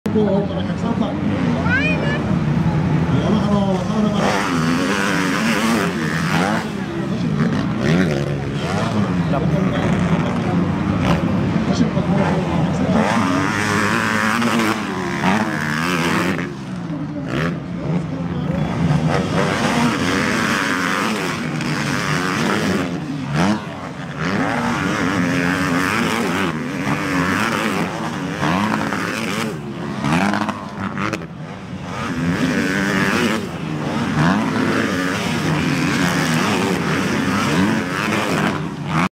おから103番。山原の渡辺から。星野の後方130番。